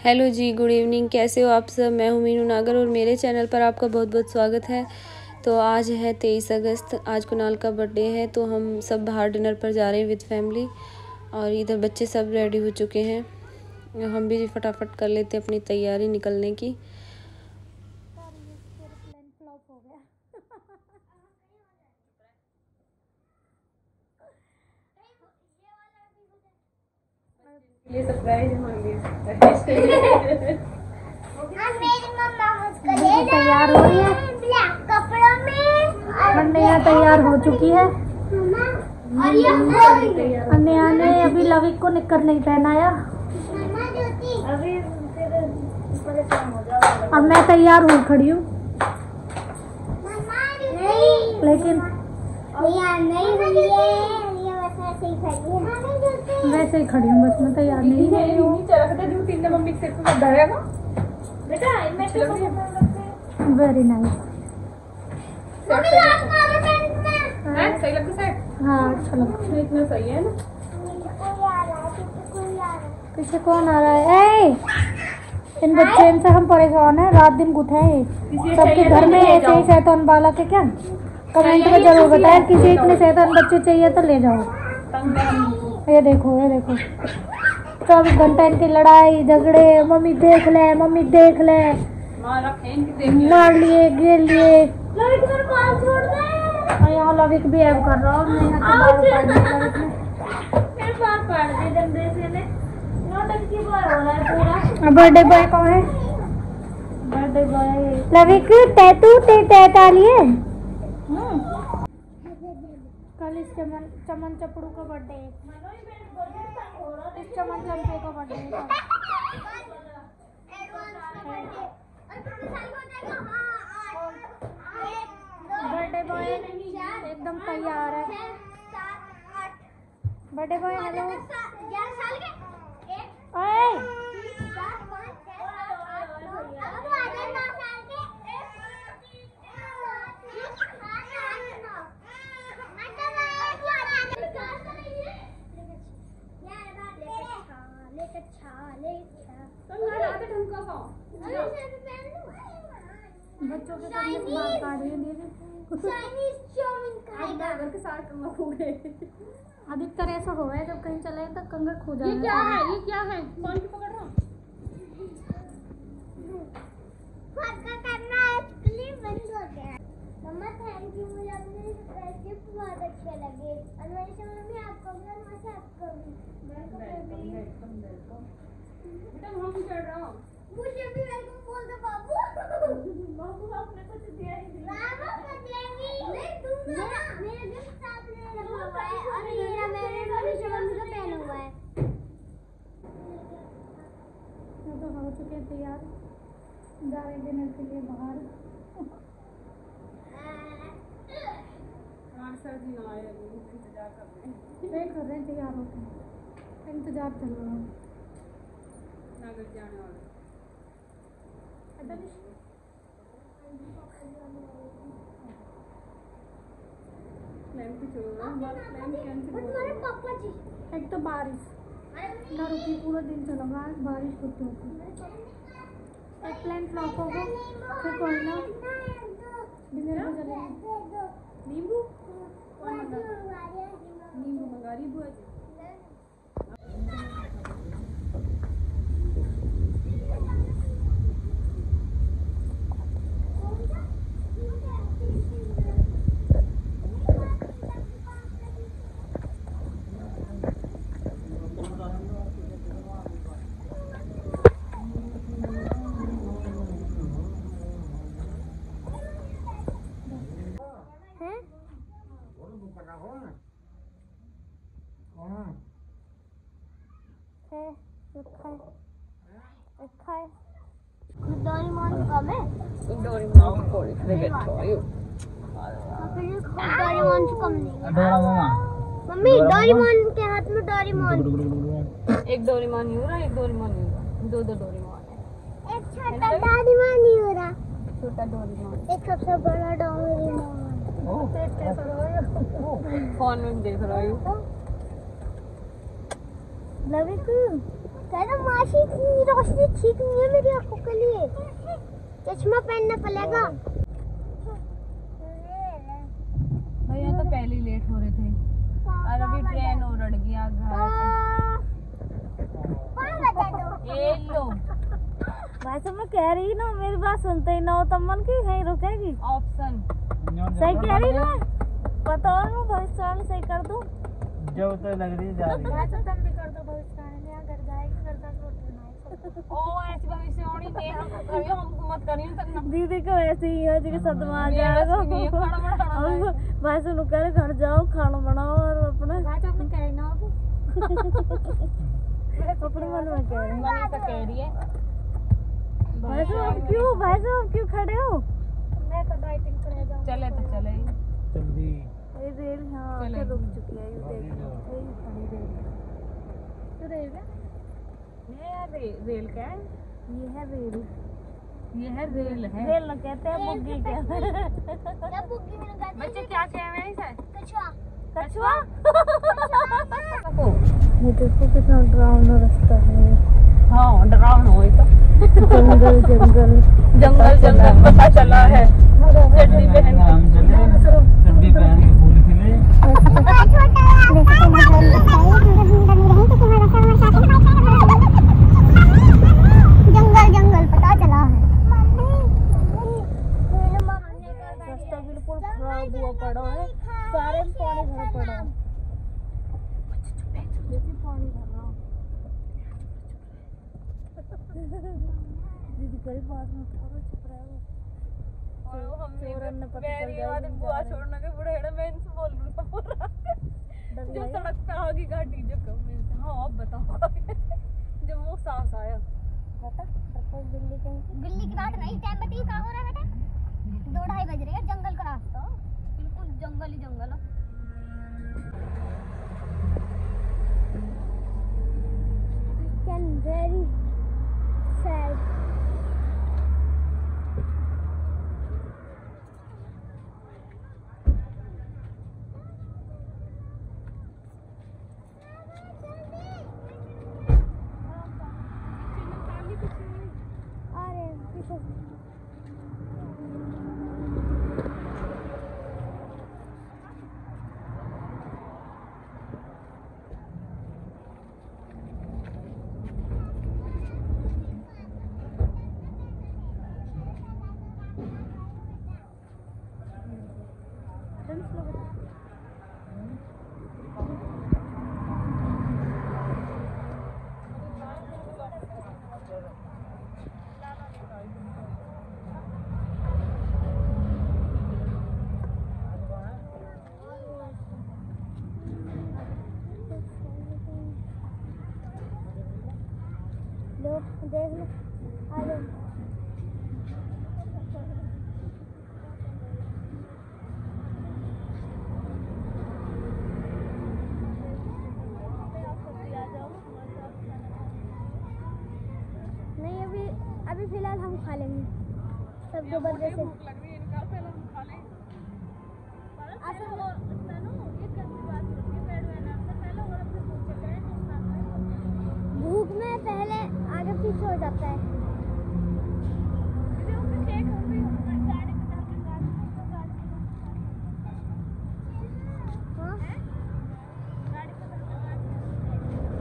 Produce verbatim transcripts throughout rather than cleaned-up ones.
Hello जी, good evening. कैसे हो आप सब? मैं हूँ मीनू नागर और मेरे चैनल पर आपका बहुत बहुत स्वागत है। तो आज है तेईस अगस्त, आज कुणाल का बर्थडे है, तो हम सब बाहर डिनर पर जा रहे हैं विद फैमिली। और इधर बच्चे सब रेडी हो चुके हैं, हम भी फटाफट कर लेते हैं अपनी तैयारी निकलने की। ये सरप्राइज हमारे लिए मेरी मम्मा मुझको ले तैयार हो रही है ब्लैक कपड़ों में। अन्या तैयार हो चुकी है और ये अन्या ने अभी लविक को निक्कर नहीं पहनाया अभी और मैं तैयार हूँ खड़ी हूँ, लेकिन नहीं हुई है, वैसे ही खड़ी हूँ, बस मैं तैयार नहीं हूँ। वेरी नाइस, हाँ अच्छा लगता है, सही है ना। पीछे कौन आ रहा है? ए, इन बच्चे से हम परेशान हैं, रात दिन गुथे हैं सबके घर में ऐसे ही शैतान बालक है क्या? कमेंट में जरूर बताएं, किसी इतने शैतान बच्चे चाहिए तो ले जाओ। ये देखो ये देखो चौबीस घंटा इनकी लड़ाई झगड़े, मम्मी देख ले मम्मी देख ले, मार लिए गिर लिए। और यहाँ लविक भी ऐब कर रहा हूँ, बर्थडे बॉय कौन है? बर्थडे बॉय लविक टैटू टैटा लिए। कल इस चमन चमन चपड़ू का बर्थडे है, इस चमन चंपे का बर्थडे है। बर्थडे बॉय एकदम तैयार है। बर्थडे बॉय हेलो, बच्चों के सामने बाल काट रही है दीदी। अधिकतर ऐसा हो है जब कहीं चले तो कंगड़ खो जाए। ये क्या है? ये क्या है? कौन की पकड़ रहा हूँ? करना है, क्लिप बंद हो गया। मम्मा थैंक यू, मुझे अपने गिफ्ट बहुत अच्छे लगे। और मेरी से मम्मी आपको भी और मैं आपको भी। वेलकम वेलकम वेलकम बेटा, वहाँ भी चढ़ रहा हूँ। मुझे भी वेलकम बोल दो बाबू। बाबू आपने कुछ दिया ही नहीं। बाबू को देंगी नहीं, दूंगा ना। मेरा गिफ्ट साथ में रखा हुआ है और मेरा मेरे मम्मी से मम्मी का पहना हुआ है। मैं तो हो चुके तैयार, जा रहे डिनर के लिए बाहर। सर्दी ना आए, इंतजार कर रहे हैं, वेट कर रहे हैं, तैयार होते हैं, इंतजार चल रहा है। नागर जाने वाला पापा जी। एक तो बारिश ना रुकी, पूरा दिन चला गया, बारिश होती होती। एक प्लान फ्लॉप होगा फिर कोई ना डिनर में चलेंगे। नींबू कौन मंगा? नींबू मंगा रही बुआ जी। डोरेमोन कम है, डोरेमोन को ले बैठो आयो। डोरेमोन से कम नहीं है। मम्मी डोरेमोन के हाथ में डोरेमोन, एक डोरेमोन ही हो रहा, एक डोरेमोन ही हो रहा, दो दो डोरेमोन है। एक छोटा डोरेमोन ही हो रहा, छोटा डोरेमोन, एक सबसे बड़ा डोरेमोन। फोन में देख रहा हूँ। लविक कहता मासी की रोशनी ठीक नहीं है मेरी आंखों के लिए, चश्मा पहनना पड़ेगा। भैया तो पहले ही लेट हो रहे थे और अभी ट्रेन और उड़ गया घर। ये लो भाई साहब मैं कह रही ना, मेरी बात सुनते ही ना हो तब मन की कहीं रुकेगी। ऑप्शन सही कह रही ना, पता और मैं भविष्यवाणी सही कर दूं जो तो लग रही जा रही है। भाई साहब तुम भी कर दो भविष्यवाणी, यहाँ घर जाएगी घर तक रोटी बनाएगी। ओ ऐसी भविष्यवाणी दे हम कभी हमको मत करियो तक दीदी को ऐसे ही है जी सदमा आ जाएगा। खाना बनाना भाई साहब कह घर जाओ खाना बनाओ और अपना भाई साहब ने कह ना अपने मन में कह रही हूँ। मनी तो कह रही है भाई साहब क्यों भाई साहब क्यों खड़े हो? मैं तो डाइटिंग करे जाऊँ। चले तो चले ही जल्दी ये रेल यहाँ चले। आके रुक चुकी है, ये देखो यही खड़ी रेल। तो रेल है? ये रे, रेल क्या है? ये है रेल, ये है रेल है। रेल न कहते हैं बुग्गी क्या क्या बुग्गी में लगा दी? बच्चे क्या कह रहे हैं इसे? कछुआ। कछुआ। देखो ये देखो कितना डरावना रास्ता है। हाँ डरावना हो तो जंगल जंगल जंगल जंगल पता चला है। चड्डी पहन हम चले चड्डी पहन के फूल खिले। जंगल जंगल पता चला है। रास्ता बिल्कुल खराब हुआ पड़ा है, सारे में पानी भरा पड़ा है। देखिए पानी भरा दीदी करी बात में थोड़ा चुप रहे हो। और हमने चोरन ने पता चल मेरी जाएगी बात हम बुआ जा रहे हैं। छोड़ने के बुढ़े हेड़ा मैं इनसे बोल रही था पूरा डर जो गए? सड़क पे आ गई गाड़ी जो कब मेरे से हाँ अब बताओ जब वो सांस आया बता डरपोक बिल्ली कहीं की। बिल्ली की बात नहीं, टाइम बताइए कहाँ हो रहा है बेटा? दो ढाई बज रहे हैं, जंगल का रास्ता हो, बिल्कुल जंगल ही जंगल हो। Can very sad. अरे पीछे लो देख लो आ लो। नहीं अभी अभी फिलहाल हम खा लेंगे सब दो बजे से। भूख लग रही है इनका पहले हम खा लें असल वो तनु ये कैसी बात करती है पेड़ में नाम से पहले और अपने पूछे करें तो साथ में भूख में पहले आगे पीछे हो जाता है। दीदी उसमें केक हो गई हो गाड़ी में जाके गाड़ी में गाड़ी हाँ गाड़ी में जाके गाड़ी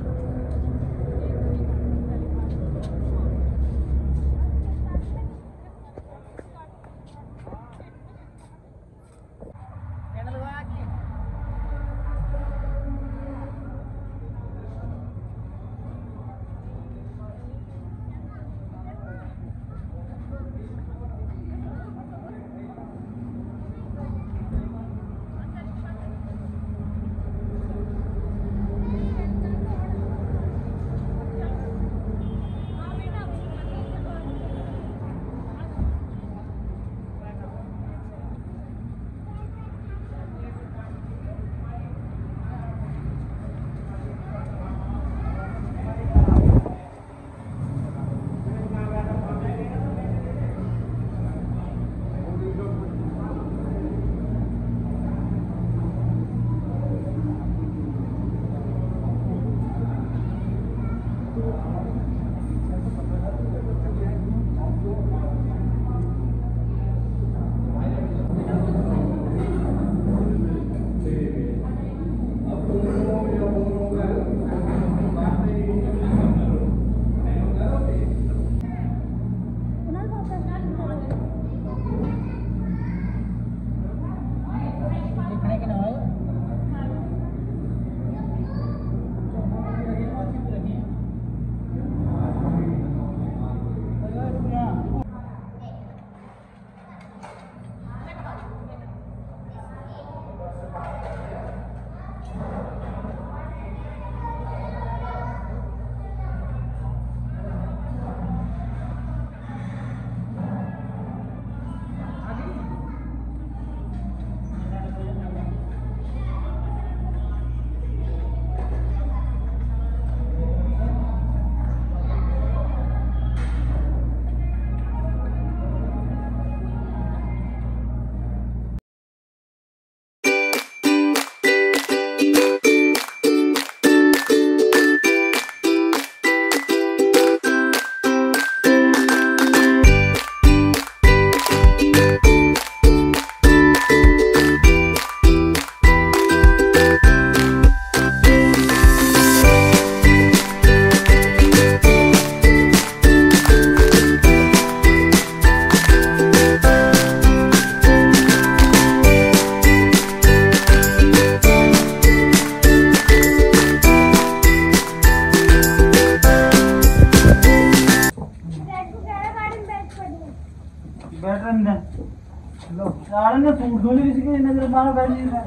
ना सूट धो ली इसके नजर मार बैठ गई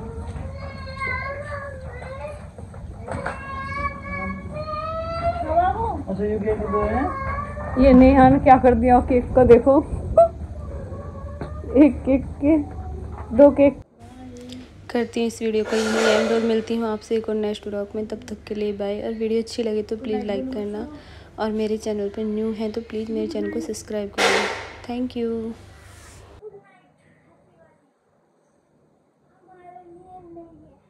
अच्छा ये केक दो है ये नेहा ने क्या कर दिया केक को देखो एक केक के दो केक। करती हूँ इस वीडियो का यही एंड और मिलती हूँ आपसे एक और नेक्स्ट व्लॉग में। तब तक के लिए बाय। और वीडियो अच्छी लगे तो प्लीज़ लाइक करना और मेरे चैनल पर न्यू हैं तो प्लीज़ मेरे चैनल को सब्सक्राइब करना। Thank you. हमारे लिए नहीं है।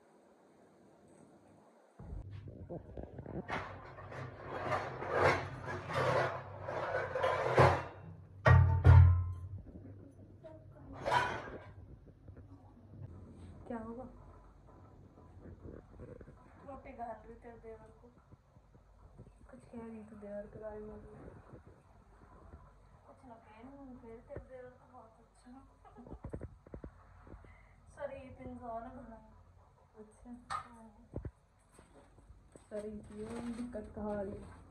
क्या होगा रोटी खा रही तेरे देवर को कुछ कह रही थी देवर के बारे में कुछ ना कह फिर तेरे देवर तो बहुत अच्छा शरीफ इंसान है भला अच्छा शरीफ दिक्कत कहा रही